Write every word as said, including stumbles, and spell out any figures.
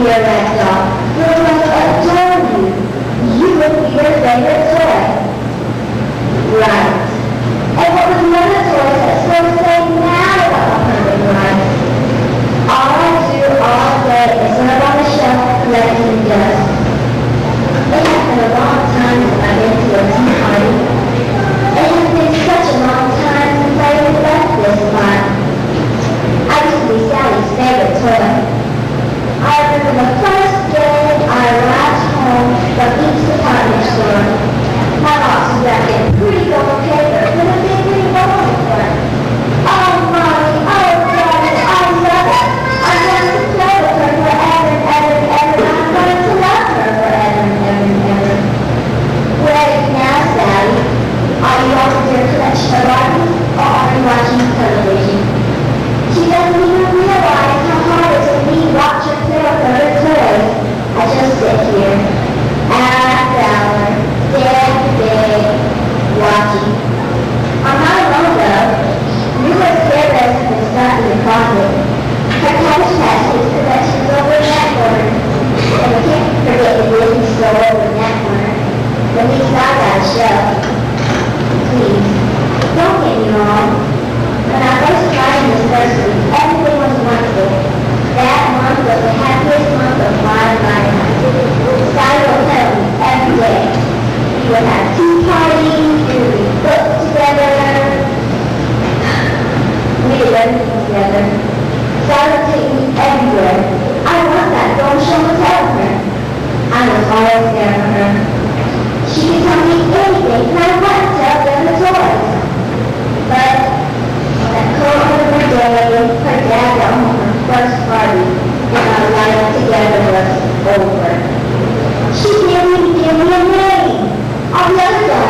dear red doll. Little Russell adore you. You would be your favorite toy. Right. And what was another toy that's supposed to say now about a perfect life? All I do all day is sit on the shelf collecting dust. It has been a long time since I've been to a tea party. It has been such a long time since I even left this spot. I used to be Sally's favorite toy. I remember the first day I arrived home from each department store. My box was wrapped in pretty gold paper with a big green bow on the front. Oh, Mommy, oh, Daddy, I love it. I'm going to play with her forever and ever and ever. I'm going to love her forever and ever and ever. Where are you now, Sally? Are you off with your collection of Barbies, or are you watching television? She doesn't even realize how hard it is for me to watch her play with other toys. I just sit here, ass hour, dead big, watching. I'm not alone though. Numerous care bears have been stuck in the closet. Her cabbage patch kids collection is over in that corner. And we can't forget the Disney store over in that corner. At least I got a shelf. Please, don't get me wrong. When I first started in this nursery, everything was wonderful. That month was the happiest month of my life. Sally would tell me every day. We would have tea parties, we would read books together. We did everything together. Sally would take me everywhere. I want that golden shoulder tell her. I was always there for her. She could tell me anything, and I want to tell them the toys. But that cold winter day, her dad got home from first Barbie, and our life together was over. She didn't even give me a name. All the other dolls